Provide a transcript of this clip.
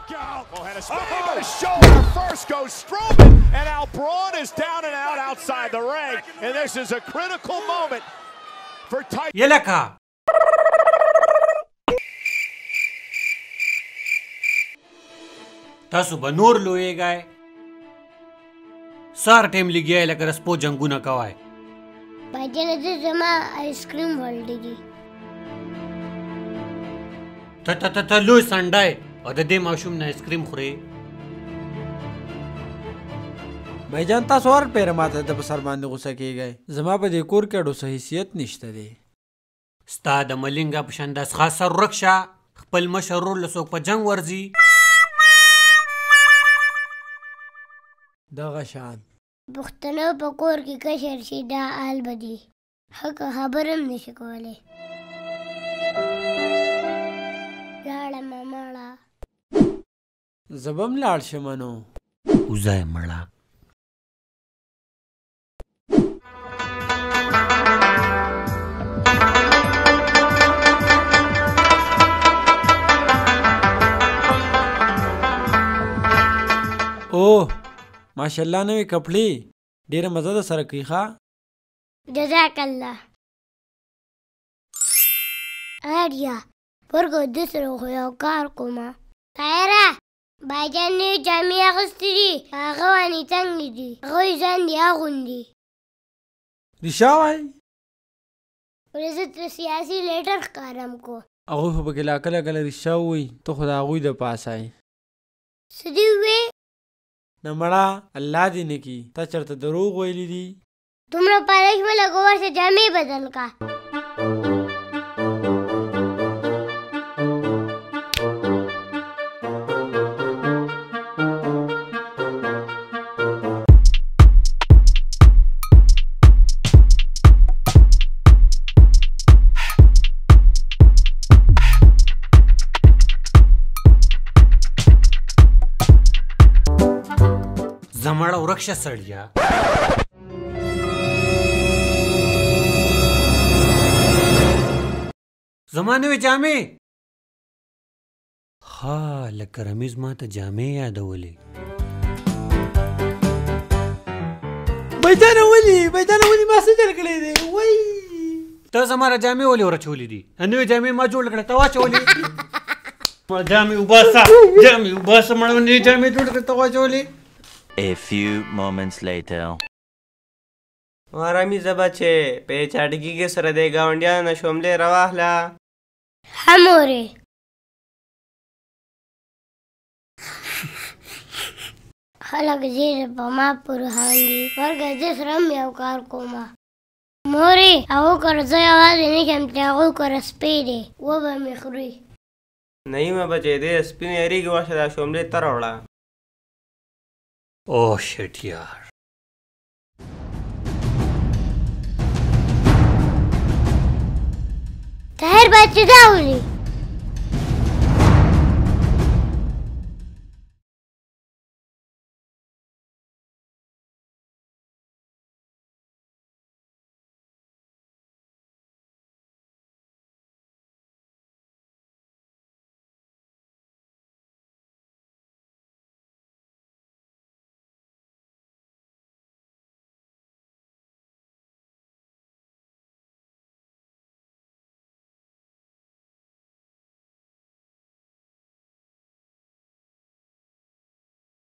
Look out! Oh, had a spin, but a shoulder first goes Strowman, and now Braun is down and out outside the ring, and this is a critical moment for Titan. Yelaka. تاسو به نور لویږئ سار ټیم لګیای لکه رسپو جنګونه کوای بایجان د زما آیسکریم ولډي ته لوی سنډای او د دې ماشوم نه آیسکریم خوري بایجان تاسو ور پیر ماته د بسر باندې غوسه کیږئ زما په دې کور کې ډو صحیح حیثیت نشته دی ستا د ملنګا په شانداس خاصه رکشا خپل مشرور لسوک په جنگ ورزي دغه شان پښتنو په کور کې کشر شي دا آل بدي حق خبرم نشي کولی لاړه ماړه زبم لاړ شمنو وزای مړه اوه ماشاءالله نوې کپړې ډیره مزه ده سره کوي ښه جزاک الله اړیا پرګو د سره خو یو کار کومه طاهره بایجان نوې جامې اغوستې دي هغه وانې څنګه دي هغوی ځان دي اغوندي رښتیا وایي ولې زه تر سیاسي لیډر ښکارم کو هغوی خو پکې لا کله کله رښتیا ووایي ته خو د هغوی د پاسه یې څه دې ووې نه مړه الله دې نه کي تا چېرته دروغ ویلي دي دومره پالش مه لګوه ورشه جامې بدل کا زمړه ورکشه سړیا زمانوي جامې ها لکه رمیز ما ته جامې یادولې بایجانه ولې ما څه چل کړی دی وای ته زما جامې ولې ورچولې دي نوې جامې ما جوړ کړې ته واچولې ما جامې وباسه مړه نوې جامې جوړ کړې ته واچولې A few moments later. آرامی زبا چې په چاټګي کې سره د گاونډیانو شوملې رواهله همورې خلک زیره په ما پرهان دي ورګه زه سره هم یو کار کومه مورې هغو کره زه یوازې نشم چې هغوی کره سپی دی وبه مې خوري نعیمه بچې دې سپین یریږي ورشه دا شوملې ته راوړه اوه شټ یار طاهر باید چې دا ولي